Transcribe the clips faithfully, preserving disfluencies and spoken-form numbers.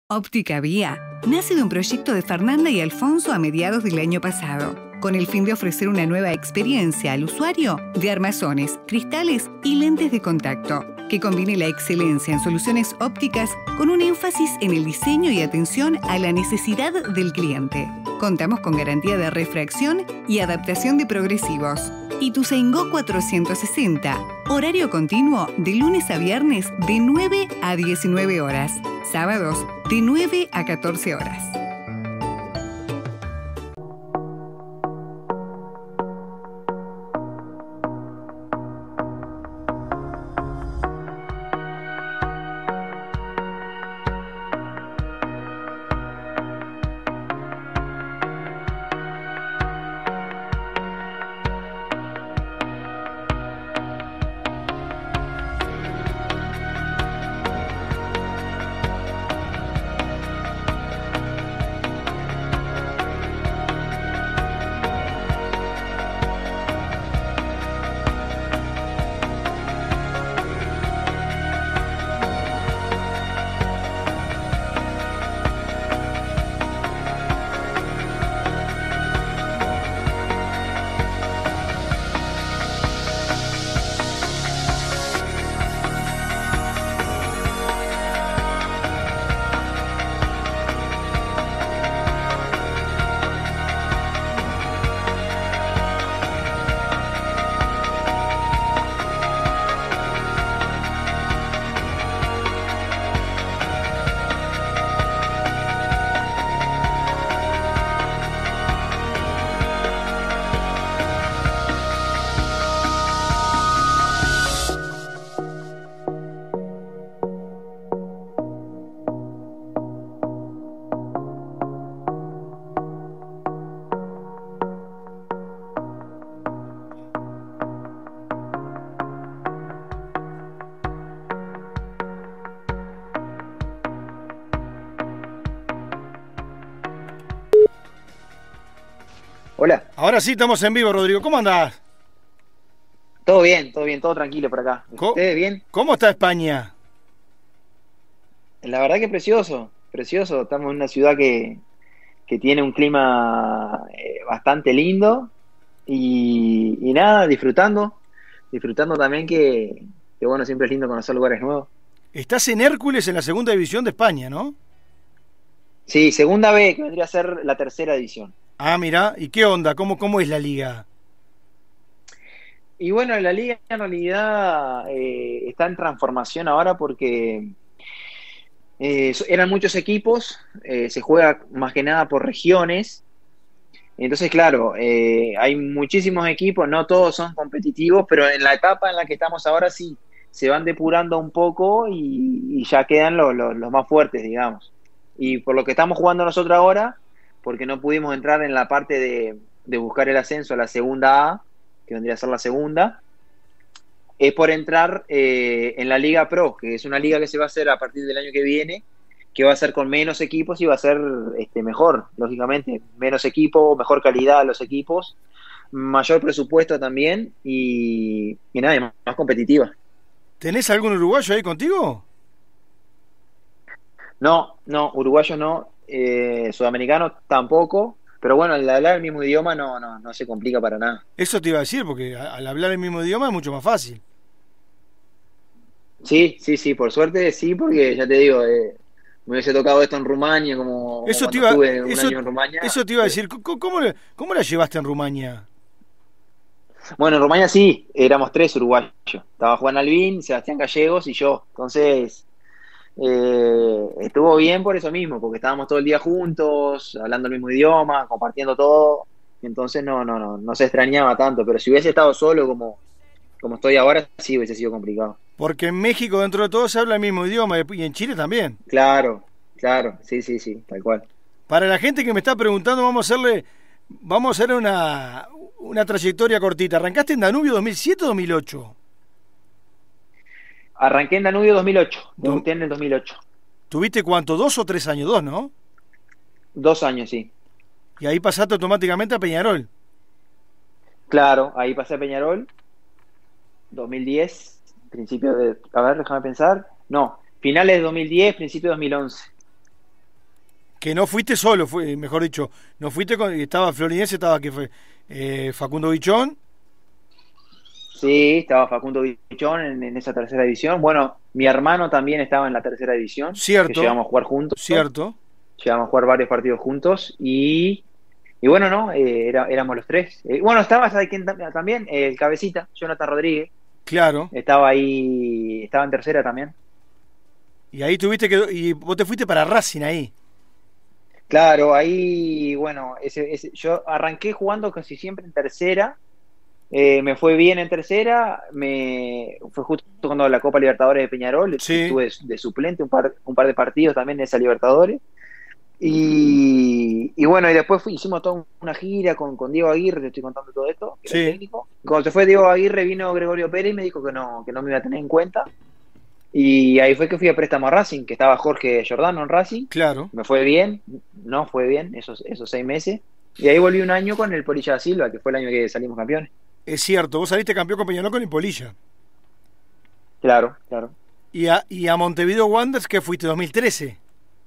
Óptica Vía nace de un proyecto de Fernanda y Alfonso a mediados del año pasado, con el fin de ofrecer una nueva experiencia al usuario de armazones, cristales y lentes de contacto, que combine la excelencia en soluciones ópticas con un énfasis en el diseño y atención a la necesidad del cliente. Contamos con garantía de refracción y adaptación de progresivos. Ituzaingó cuatrocientos sesenta, horario continuo de lunes a viernes de nueve a diecinueve horas, sábados de nueve a catorce horas. Hola. Ahora sí estamos en vivo, Rodrigo. ¿Cómo andás? Todo bien, todo bien, todo tranquilo por acá. ¿Ustedes bien? ¿Cómo está España? La verdad que precioso, precioso. Estamos en una ciudad que, que tiene un clima eh, bastante lindo y, y nada, disfrutando. Disfrutando también que, que, bueno, siempre es lindo conocer lugares nuevos. Estás en Hércules en la segunda división de España, ¿no? Sí, segunda B, que vendría a ser la tercera división. Ah, mira, ¿y qué onda? ¿Cómo, cómo es la liga? Y bueno, la liga en realidad eh, está en transformación ahora porque eh, eran muchos equipos, eh, se juega más que nada por regiones. Entonces, claro, eh, hay muchísimos equipos, no todos son competitivos, pero en la etapa en la que estamos ahora sí, se van depurando un poco y, y ya quedan los, los, los más fuertes, digamos. Y por lo que estamos jugando nosotros ahora, porque no pudimos entrar en la parte de, de buscar el ascenso a la segunda A, que vendría a ser la segunda, es por entrar eh, en la Liga Pro, que es una liga que se va a hacer a partir del año que viene, que va a ser con menos equipos y va a ser este, mejor, lógicamente, menos equipo, mejor calidad de los equipos, mayor presupuesto también y, y nada, más, más competitiva. ¿Tenés algún uruguayo ahí contigo? No, no, uruguayo no, eh, sudamericano tampoco, pero bueno, al hablar el mismo idioma no, no, no se complica para nada. Eso te iba a decir, porque al hablar el mismo idioma es mucho más fácil. Sí, sí, sí, por suerte sí, porque ya te digo, eh, me hubiese tocado esto en Rumania, como, como eso cuando te iba, estuve un eso, año en Rumania. Eso te iba a decir, ¿cómo, cómo, cómo la llevaste en Rumania? Bueno, en Rumania sí, éramos tres uruguayos. Estaba Juan Albín, Sebastián Gallegos y yo. Entonces, eh, estuvo bien por eso mismo, porque estábamos todo el día juntos, hablando el mismo idioma, compartiendo todo. Entonces no, no, no, no se extrañaba tanto. Pero si hubiese estado solo como, como estoy ahora, sí hubiese sido complicado. Porque en México, dentro de todo, se habla el mismo idioma y en Chile también. Claro, claro, sí, sí, sí, tal cual. Para la gente que me está preguntando, vamos a hacerle, vamos a hacer una, una trayectoria cortita. ¿Arrancaste en Danubio dos mil siete o dos mil ocho? Arranqué en Danubio dos mil ocho, debuté en el dos mil ocho. ¿Tuviste cuánto? ¿Dos o tres años? Dos, ¿no? Dos años, sí. Y ahí pasaste automáticamente a Peñarol. Claro, ahí pasé a Peñarol, dos mil diez, principio de... A ver, déjame pensar. No, finales de dos mil diez, principio de dos mil once. Que no fuiste solo, fue, mejor dicho, no fuiste con, estaba Florinense, estaba que fue eh, Facundo Bichón. Sí, estaba Facundo Bichón en, en esa tercera división. Bueno, mi hermano también estaba en la tercera división. Cierto. Que llegamos a jugar juntos. Cierto. Llegamos a jugar varios partidos juntos y, y bueno, no, eh, era, éramos los tres. Eh, bueno, estaba, ¿sabes quién también? El cabecita, Jonathan Rodríguez. Claro. Estaba ahí, estaba en tercera también. Y ahí tuviste que, y vos te fuiste para Racing ahí. Claro, ahí, bueno, ese, ese, yo arranqué jugando casi siempre en tercera. Eh, me fue bien en tercera, me fue justo cuando la Copa Libertadores de Peñarol, sí. Estuve de, de suplente un par, un par de partidos también de esa Libertadores. Y, y bueno, y después fui, hicimos toda una gira con, con Diego Aguirre, te estoy contando todo esto, que sí. era el técnico. Cuando se fue Diego Aguirre vino Gregorio Pérez y me dijo que no, que no me iba a tener en cuenta. Y ahí fue que fui a préstamo a Racing, que estaba Jorge Giordano en Racing. Claro. Me fue bien, no fue bien esos, esos seis meses. Y ahí volví un año con el Polilla da Silva, que fue el año que salimos campeones. Es cierto, vos saliste campeón con Peñarol con el Polilla. Claro, claro. ¿Y a, y a Montevideo Wanderers qué fuiste, dos mil trece?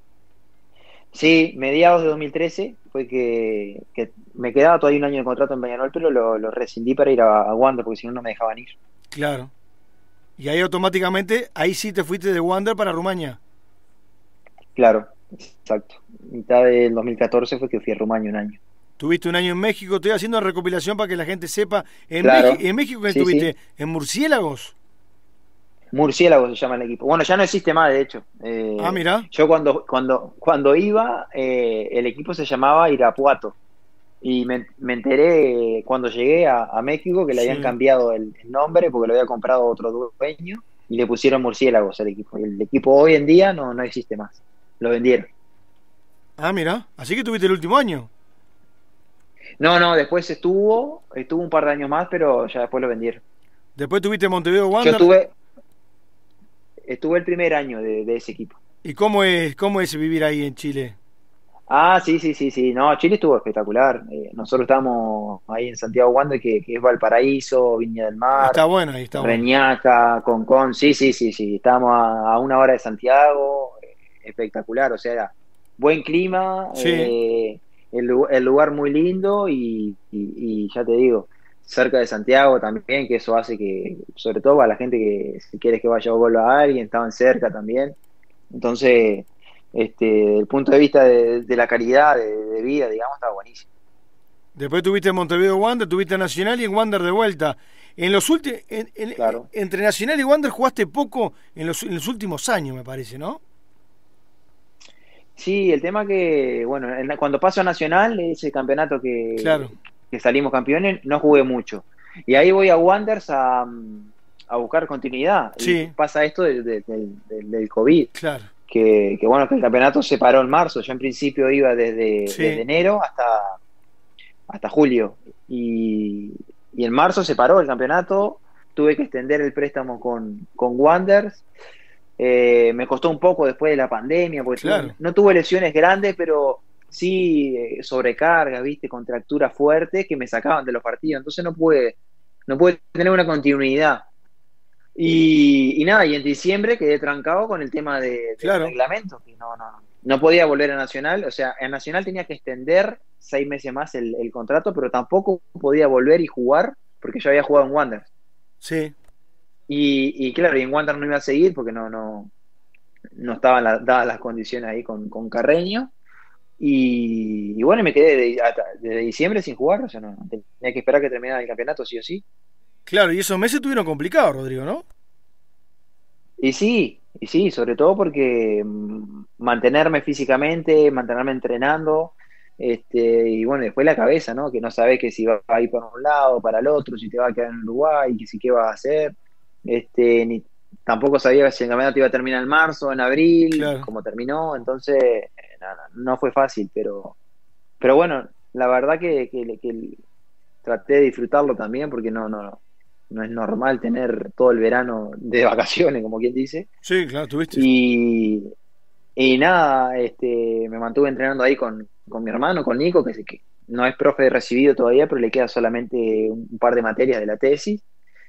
Sí, mediados de dos mil trece fue que, que me quedaba todavía un año de contrato en Peñarol, pero lo, lo rescindí para ir a, a Wander, porque si no, no me dejaban ir. Claro. Y ahí automáticamente, ahí sí te fuiste de Wander para Rumania. Claro, exacto. Mitad del dos mil catorce fue que fui a Rumania un año. Tuviste un año en México, estoy haciendo recopilación para que la gente sepa. ¿En, claro. México, ¿en México qué sí, estuviste? Sí. ¿En Murciélagos? Murciélagos se llama el equipo. Bueno, ya no existe más, de hecho. Eh, ah, mira. Yo cuando, cuando, cuando iba, eh, el equipo se llamaba Irapuato. Y me, me enteré cuando llegué a, a México que le habían sí. cambiado el, el nombre porque lo había comprado otro dueño y le pusieron Murciélagos al equipo. El equipo hoy en día no, no existe más. Lo vendieron. Ah, mira. Así que tuviste el último año. No, no, después estuvo, estuvo un par de años más, pero ya después lo vendieron. Después tuviste Montevideo Wanderers. Yo estuve, estuve el primer año de, de ese equipo. ¿Y cómo es, cómo es vivir ahí en Chile? Ah, sí, sí, sí, sí. No, Chile estuvo espectacular. Eh, nosotros estábamos ahí en Santiago Wander, que, que es Valparaíso, Viña del Mar. Está bueno ahí, está bueno. Reñaca, Concón, sí, sí, sí, sí. Estábamos a, a una hora de Santiago, eh, espectacular. O sea, era buen clima, sí. eh, el, el lugar muy lindo y, y, y ya te digo, cerca de Santiago también, que eso hace que, sobre todo para la gente que si quieres que vaya a volver a alguien, estaban cerca también. Entonces... Este, desde el punto de vista de, de la calidad de, de vida, digamos, estaba buenísimo. Después tuviste Montevideo Wander, tuviste Nacional y en Wander de vuelta. En los últimos, en, en, claro. Entre Nacional y Wander jugaste poco en los, en los últimos años, me parece, ¿no? Sí, el tema que, bueno, en la, cuando paso a Nacional, ese campeonato que, claro. que salimos campeones, no jugué mucho. Y ahí voy a Wanderers a, a buscar continuidad. Sí. Y pasa esto de, de, de, de, del COVID. Claro. Que, que bueno, que el campeonato se paró en marzo. Yo en principio iba desde, sí. desde enero hasta, hasta julio. Y, y en marzo se paró el campeonato. Tuve que extender el préstamo con, con Wanderers. Eh, me costó un poco después de la pandemia, porque claro. tuve, no tuve lesiones grandes, pero sí eh, sobrecarga, viste, contracturas fuertes que me sacaban de los partidos. Entonces no pude, no pude tener una continuidad. Y, y nada, y en diciembre quedé trancado con el tema de, de claro. reglamento, que no, no, no podía volver a Nacional, o sea, en Nacional tenía que extender seis meses más el, el contrato, pero tampoco podía volver y jugar porque yo había jugado en Wanderers. Sí. Y, y claro, y en Wanderers no iba a seguir porque no, no, no estaban la, dadas las condiciones ahí con, con Carreño. Y, y bueno, me quedé desde, desde diciembre sin jugar, o sea, no, tenía que esperar que terminara el campeonato sí o sí. Claro, y esos meses estuvieron complicados, Rodrigo, ¿no? Y sí, y sí, sobre todo porque mmm, mantenerme físicamente, mantenerme entrenando, este, y bueno, después la cabeza, ¿no? Que no sabes que si va a ir para un lado, para el otro, si te va a quedar en Uruguay, que si qué vas a hacer, este, ni tampoco sabía si el campeonato iba a terminar en marzo, en abril, claro. como terminó, entonces no, no, no fue fácil, pero, pero bueno, la verdad que, que, que traté de disfrutarlo también, porque no, no, no. No es normal tener todo el verano de vacaciones, como quien dice. Sí, claro, tuviste. Y, y nada, este, me mantuve entrenando ahí con, con mi hermano, con Nico, que, que no es profe recibido todavía, pero le queda solamente un par de materias de la tesis.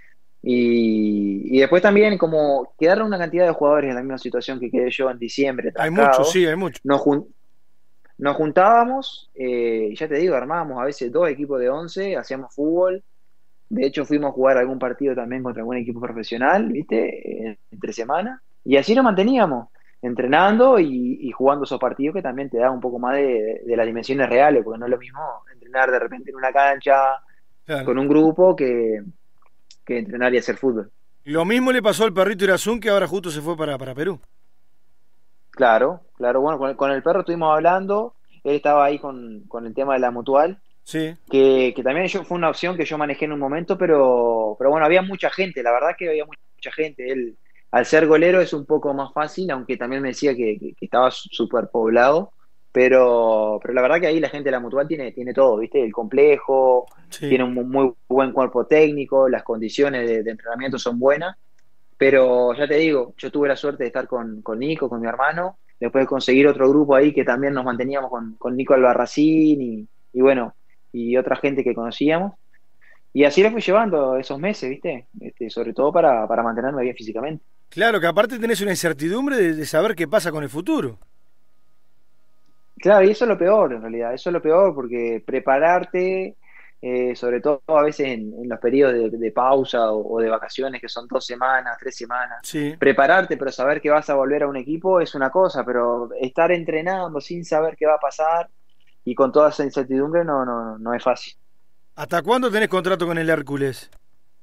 Y, y después también, como quedaron una cantidad de jugadores en la misma situación que quedé yo en diciembre. Hay muchos, sí, hay muchos. Nos, jun, nos juntábamos, eh, ya te digo, armábamos a veces dos equipos de once, hacíamos fútbol. De hecho, fuimos a jugar algún partido también contra algún equipo profesional, ¿viste? Entre semana. Y así nos manteníamos, entrenando y, y jugando esos partidos que también te da un poco más de, de las dimensiones reales, porque no es lo mismo entrenar de repente en una cancha, claro, con un grupo que, que entrenar y hacer fútbol. Lo mismo le pasó al perrito Irazún, que ahora justo se fue para, para Perú. Claro, claro. Bueno, con, con el perro estuvimos hablando, él estaba ahí con, con el tema de la mutual. Sí. Que, que también yo, fue una opción que yo manejé en un momento, pero, pero bueno, había mucha gente, la verdad que había mucha, mucha gente. Él, al ser golero es un poco más fácil, aunque también me decía que, que, que estaba súper poblado, pero, pero la verdad que ahí la gente de la Mutual tiene, tiene todo, ¿viste? El complejo, sí, tiene un muy buen cuerpo técnico, las condiciones de, de entrenamiento son buenas, pero ya te digo, yo tuve la suerte de estar con, con Nico, con mi hermano, después de conseguir otro grupo ahí que también nos manteníamos con, con Nico Albarracín y, y bueno, y otra gente que conocíamos, y así le fui llevando esos meses, ¿viste? Este, sobre todo para, para mantenerme bien físicamente. Claro, que aparte tenés una incertidumbre de, de saber qué pasa con el futuro. Claro, y eso es lo peor en realidad, eso es lo peor, porque prepararte, eh, sobre todo a veces en, en los periodos de, de pausa o, o de vacaciones, que son dos semanas, tres semanas, sí, prepararte pero saber que vas a volver a un equipo es una cosa, pero estar entrenando sin saber qué va a pasar y con toda esa incertidumbre no, no, no es fácil. ¿Hasta cuándo tenés contrato con el Hércules?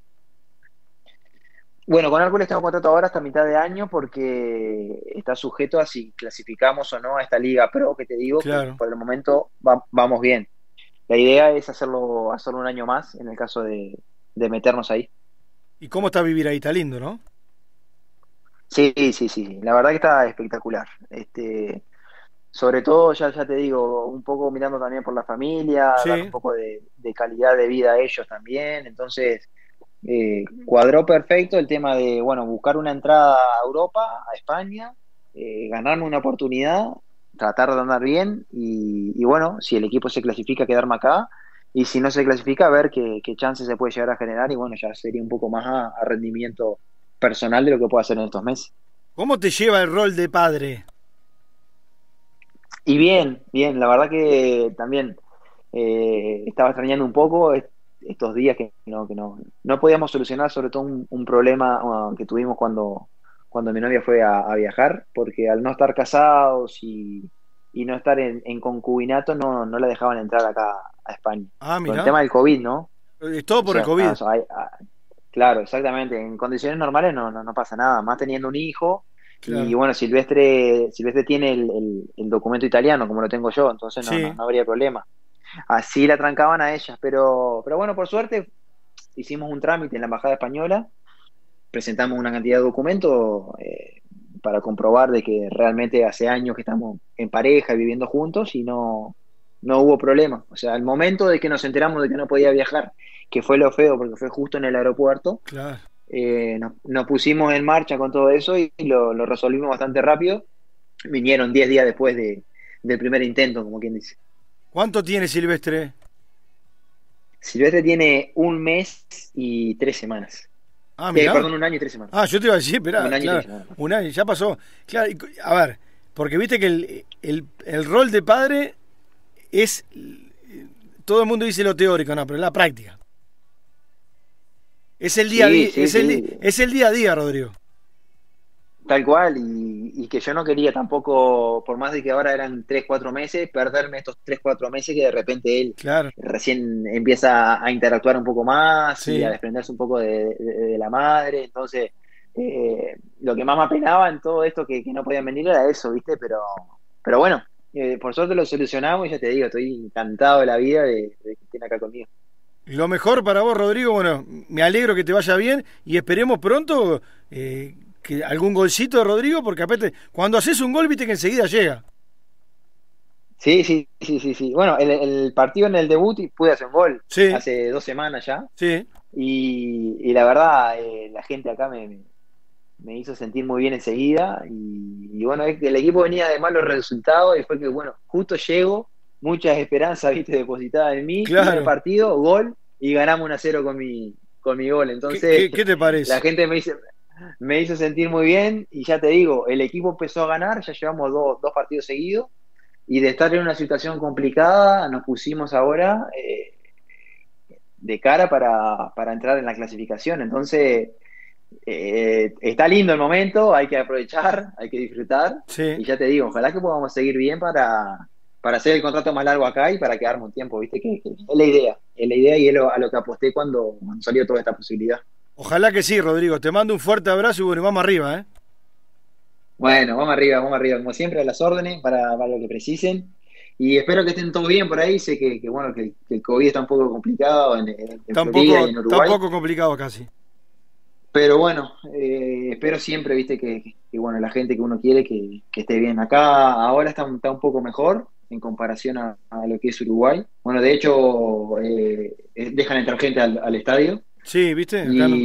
Bueno, con Hércules tengo contrato ahora hasta mitad de año porque está sujeto a si clasificamos o no a esta Liga Pro que te digo, claro, que por el momento va, vamos bien. La idea es hacerlo, hacerlo un año más en el caso de, de meternos ahí. ¿Y cómo está vivir ahí? Está lindo, ¿no? Sí, sí, sí, la verdad que está espectacular. Este... Sobre todo, ya, ya te digo, un poco mirando también por la familia, sí, dar un poco de, de calidad de vida a ellos también. Entonces, eh, cuadró perfecto el tema de, bueno, buscar una entrada a Europa, a España, eh, ganarme una oportunidad, tratar de andar bien y, y bueno, si el equipo se clasifica, quedarme acá. Y si no se clasifica, a ver qué, qué chances se puede llegar a generar y bueno, ya sería un poco más a, a rendimiento personal de lo que puedo hacer en estos meses. ¿Cómo te lleva el rol de padre? Y bien, bien, la verdad que también eh, estaba extrañando un poco estos días que no, que no, no podíamos solucionar, sobre todo un, un problema uh, que tuvimos cuando, cuando mi novia fue a, a viajar, porque al no estar casados y, y no estar en, en concubinato no, no la dejaban entrar acá a España. Ah, mira. Con el tema del COVID, ¿no? Es todo por o sea, el COVID. Ah, o sea, hay, ah, claro, exactamente. En condiciones normales no, no, no pasa nada, más teniendo un hijo. Claro. Y bueno, Silvestre Silvestre tiene el, el, el documento italiano, como lo tengo yo, entonces no, sí, no, no habría problema. Así la trancaban a ellas, pero, pero bueno, por suerte hicimos un trámite en la Embajada Española, presentamos una cantidad de documentos eh, para comprobar de que realmente hace años que estamos en pareja y viviendo juntos y no, no hubo problema. O sea, al momento de que nos enteramos de que no podía viajar, que fue lo feo porque fue justo en el aeropuerto, claro. Eh, nos, nos pusimos en marcha con todo eso y lo, lo resolvimos bastante rápido. Vinieron diez días después de, del primer intento, como quien dice. ¿Cuánto tiene Silvestre? Silvestre tiene un mes y tres semanas. Ah, mira. Eh, perdón, un año y tres semanas. Ah, yo te iba a decir, esperá, un año claro, y tres semanas. Un año, ya pasó. Claro, a ver, porque viste que el, el, el rol de padre es, todo el mundo dice lo teórico, no, pero es la práctica. Es el día sí, a día, sí, es, sí. el, es el día a día, Rodrigo. Tal cual, y, y que yo no quería tampoco, por más de que ahora eran tres, cuatro meses, perderme estos tres, cuatro meses que de repente él claro. recién empieza a interactuar un poco más sí. y a desprenderse un poco de, de, de la madre. Entonces, eh, lo que más me apenaba en todo esto que, que no podían venir era eso, ¿viste? Pero, pero bueno, eh, por suerte lo solucionamos y ya te digo, estoy encantado de la vida de, de que estén acá conmigo. Lo mejor para vos, Rodrigo, bueno, me alegro que te vaya bien y esperemos pronto eh, que algún golcito de Rodrigo, porque aparte, cuando haces un gol, viste que enseguida llega. Sí, sí, sí, sí, sí. Bueno, el, el partido en el debut pude hacer un gol sí. hace dos semanas ya. Sí. Y, y la verdad, eh, la gente acá me, me hizo sentir muy bien enseguida. Y, y bueno, es que el equipo venía de malos resultados y fue que, bueno, justo llego. Muchas esperanzas, viste, depositadas en mí. Claro. Primer partido, gol, y ganamos uno a cero con mi, con mi gol. Entonces, ¿Qué, qué, qué te parece? La gente me hizo, me hizo sentir muy bien, y ya te digo, el equipo empezó a ganar, ya llevamos dos, dos partidos seguidos, y de estar en una situación complicada, nos pusimos ahora eh, de cara para, para entrar en la clasificación. Entonces, eh, está lindo el momento, hay que aprovechar, hay que disfrutar. Sí. Y ya te digo, ojalá que podamos seguir bien para, para hacer el contrato más largo acá y para quedarme un tiempo, ¿viste? Que, que es la idea, es la idea y es lo, a lo que aposté cuando, cuando salió toda esta posibilidad. Ojalá que sí, Rodrigo. Te mando un fuerte abrazo y bueno, vamos arriba, ¿eh? Bueno, vamos arriba, vamos arriba, como siempre, a las órdenes para, para lo que precisen. Y espero que estén todos bien por ahí. Sé que, que bueno, que, que el COVID está un poco complicado en, en, en Tampoco, Florida y en Uruguay. tampoco complicado casi. Pero bueno, eh, espero siempre, viste, que, que, que bueno, la gente que uno quiere que, que esté bien. Acá ahora está, está un poco mejor en comparación a, a lo que es Uruguay. Bueno, de hecho, eh, dejan entrar gente al, al estadio. Sí, ¿viste?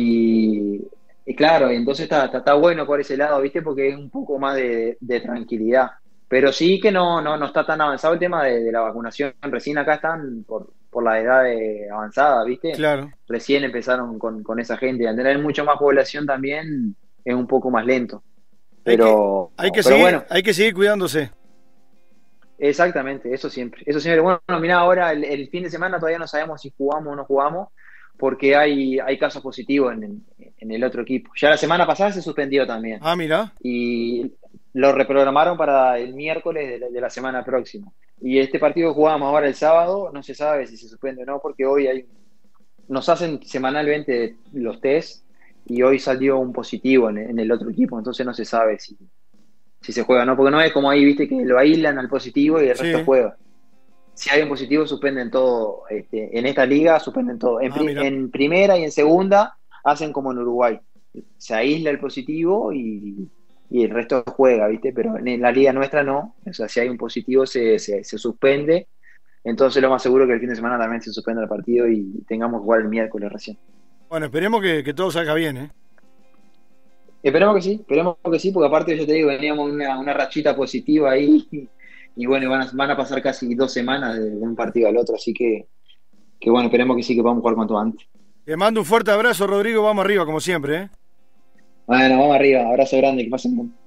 Y, y claro, entonces está, está, está bueno por ese lado, ¿viste? Porque es un poco más de, de tranquilidad. Pero sí que no, no, no está tan avanzado el tema de, de la vacunación. Recién acá están por, por la edad de avanzada, ¿viste? Claro. Recién empezaron con, con esa gente. Al tener mucho más población también es un poco más lento. Pero, hay que, hay que, pero seguir, bueno. hay que seguir cuidándose. Exactamente, eso siempre. Eso siempre. Bueno, mirá, ahora el, el fin de semana todavía no sabemos si jugamos o no jugamos, porque hay, hay casos positivos en, en, en el otro equipo. Ya la semana pasada se suspendió también. Ah, mira. Y lo reprogramaron para el miércoles de la, de la semana próxima. Y este partido que jugamos ahora el sábado, no se sabe si se suspende o no, porque hoy hay nos hacen semanalmente los test y hoy salió un positivo en, en el otro equipo, entonces no se sabe si, si se juega o no, porque no es como ahí, viste, que lo aíslan al positivo y el sí. resto juega. Si hay un positivo, suspenden todo. Este, en esta liga suspenden todo. En, ah, pri en primera y en segunda hacen como en Uruguay. Se aísla el positivo y, y el resto juega, ¿viste? Pero en la liga nuestra no. O sea, si hay un positivo se, se, se suspende. Entonces lo más seguro es que el fin de semana también se suspenda el partido y tengamos que jugar el miércoles recién. Bueno, esperemos que, que todo salga bien, ¿eh? Esperemos que sí, esperemos que sí, porque aparte yo te digo, veníamos una, una rachita positiva ahí y, y bueno, van a, van a pasar casi dos semanas de, de un partido al otro, así que, que bueno, esperemos que sí, que podamos jugar cuanto antes. Te mando un fuerte abrazo, Rodrigo, vamos arriba como siempre, ¿eh? Bueno, vamos arriba, abrazo grande, que pasen bien.